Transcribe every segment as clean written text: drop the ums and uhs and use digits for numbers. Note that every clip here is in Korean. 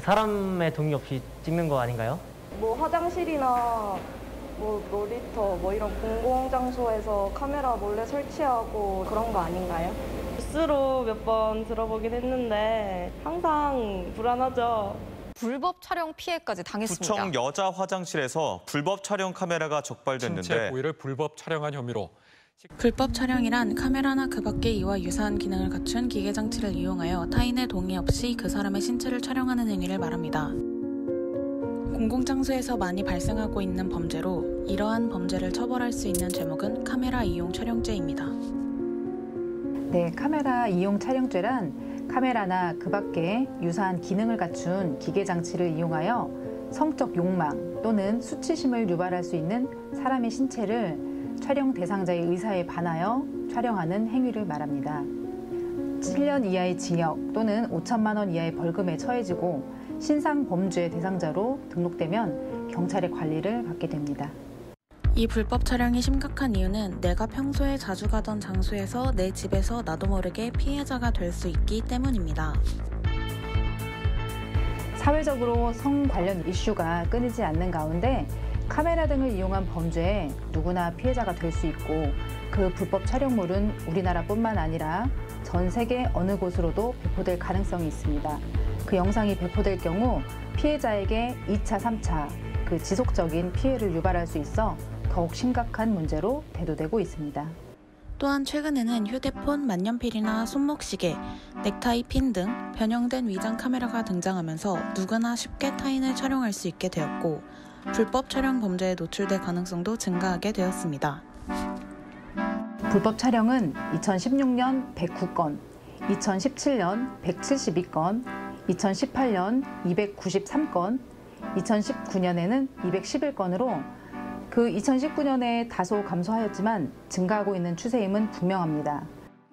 사람의 동의 없이 찍는 거 아닌가요? 뭐 화장실이나 뭐 놀이터 뭐 이런 공공장소에서 카메라 몰래 설치하고 그런 거 아닌가요? 뉴스로 몇 번 들어보긴 했는데 항상 불안하죠. 불법 촬영 피해까지 당했습니다. 구청 여자 화장실에서 불법 촬영 카메라가 적발됐는데 신체 부위를 불법 촬영한 혐의로 불법 촬영이란 카메라나 그 밖의 이와 유사한 기능을 갖춘 기계 장치를 이용하여 타인의 동의 없이 그 사람의 신체를 촬영하는 행위를 말합니다. 공공장소에서 많이 발생하고 있는 범죄로 이러한 범죄를 처벌할 수 있는 제목은 카메라 이용 촬영죄입니다. 네, 카메라 이용 촬영죄란 카메라나 그 밖에 유사한 기능을 갖춘 기계 장치를 이용하여 성적 욕망 또는 수치심을 유발할 수 있는 사람의 신체를 촬영 대상자의 의사에 반하여 촬영하는 행위를 말합니다. 7년 이하의 징역 또는 5천만 원 이하의 벌금에 처해지고 신상 범죄 대상자로 등록되면 경찰의 관리를 받게 됩니다. 이 불법 촬영이 심각한 이유는 내가 평소에 자주 가던 장소에서 내 집에서 나도 모르게 피해자가 될 수 있기 때문입니다. 사회적으로 성 관련 이슈가 끊이지 않는 가운데 카메라 등을 이용한 범죄에 누구나 피해자가 될 수 있고 그 불법 촬영물은 우리나라뿐만 아니라 전 세계 어느 곳으로도 배포될 가능성이 있습니다. 그 영상이 배포될 경우 피해자에게 2차, 3차 그 지속적인 피해를 유발할 수 있어 더욱 심각한 문제로 대두되고 있습니다. 또한 최근에는 휴대폰, 만년필이나 손목시계, 넥타이 핀 등 변형된 위장 카메라가 등장하면서 누구나 쉽게 타인을 촬영할 수 있게 되었고 불법 촬영 범죄에 노출될 가능성도 증가하게 되었습니다. 불법 촬영은 2016년 109건, 2017년 172건, 2018년 293건, 2019년에는 211건으로 그 2019년에 다소 감소하였지만 증가하고 있는 추세임은 분명합니다.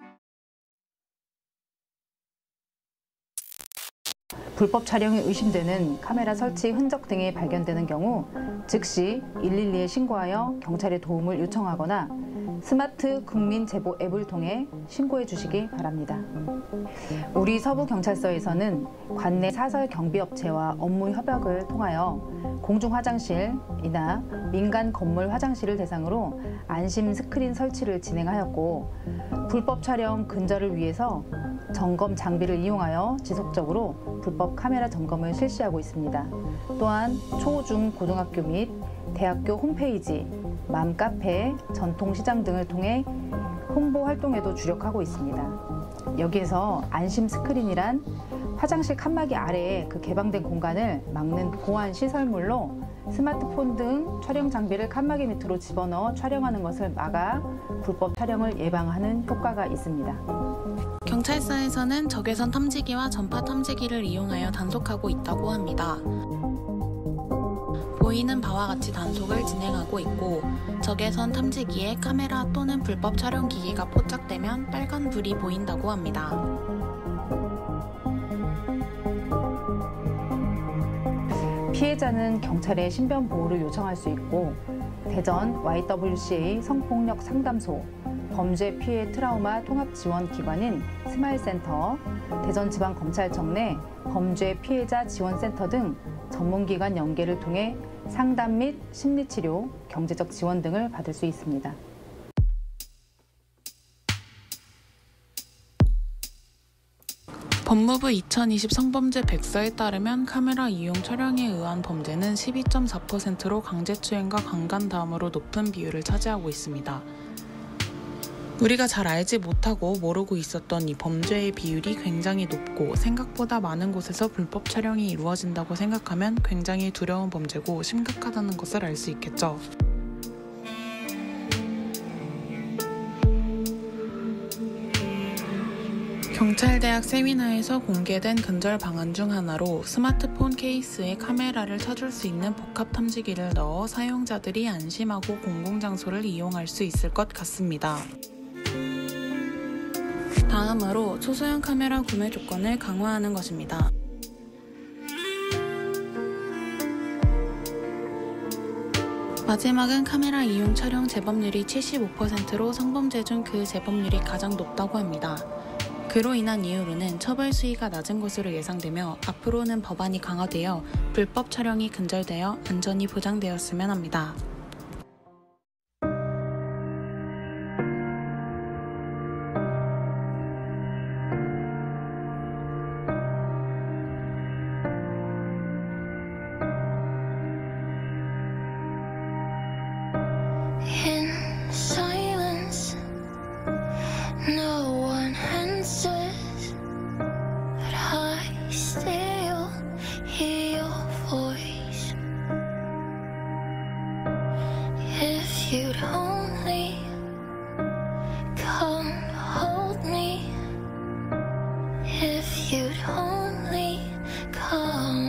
불법 촬영이 의심되는 카메라 설치 흔적 등이 발견되는 경우 즉시 112에 신고하여 경찰의 도움을 요청하거나 스마트 국민 제보 앱을 통해 신고해 주시기 바랍니다. 우리 서부경찰서에서는 관내 사설 경비업체와 업무 협약을 통하여 공중 화장실이나 민간 건물 화장실을 대상으로 안심 스크린 설치를 진행하였고 불법 촬영 근절을 위해서 점검 장비를 이용하여 지속적으로 불법 카메라 점검을 실시하고 있습니다. 또한 초, 중, 고등학교 및 대학교 홈페이지, 맘카페, 전통시장 등을 통해 홍보 활동에도 주력하고 있습니다. 여기에서 안심 스크린이란 화장실 칸막이 아래에 그 개방된 공간을 막는 보안 시설물로 스마트폰 등 촬영 장비를 칸막이 밑으로 집어넣어 촬영하는 것을 막아 불법 촬영을 예방하는 효과가 있습니다. 경찰서에서는 적외선 탐지기와 전파 탐지기를 이용하여 단속하고 있다고 합니다. 보이는 바와 같이 단속을 진행하고 있고 적외선 탐지기에 카메라 또는 불법 촬영 기기가 포착되면 빨간 불이 보인다고 합니다. 피해자는 경찰에 신변 보호를 요청할 수 있고 대전 YWCA 성폭력 상담소, 범죄 피해 트라우마 통합 지원 기관인 스마일센터, 대전지방검찰청 내 범죄 피해자 지원센터 등 전문기관 연계를 통해 상담 및 심리치료, 경제적 지원 등을 받을 수 있습니다. 법무부 2020 성범죄 백서에 따르면 카메라 이용 촬영에 의한 범죄는 12.4%로 강제추행과 강간 다음으로 높은 비율을 차지하고 있습니다. 우리가 잘 알지 못하고 모르고 있었던 이 범죄의 비율이 굉장히 높고 생각보다 많은 곳에서 불법 촬영이 이루어진다고 생각하면 굉장히 두려운 범죄고 심각하다는 것을 알 수 있겠죠. 경찰대학 세미나에서 공개된 근절 방안 중 하나로 스마트폰 케이스에 카메라를 찾을 수 있는 복합 탐지기를 넣어 사용자들이 안심하고 공공장소를 이용할 수 있을 것 같습니다. 다음으로 초소형 카메라 구매 조건을 강화하는 것입니다. 마지막은 카메라 이용 촬영 재범률이 75%로 성범죄 중 그 재범률이 가장 높다고 합니다. 그로 인한 이후로는 처벌 수위가 낮은 것으로 예상되며 앞으로는 법안이 강화되어 불법 촬영이 근절되어 안전이 보장되었으면 합니다. In silence, no one answers, but I still hear your voice. If you'd only come hold me, if you'd only come.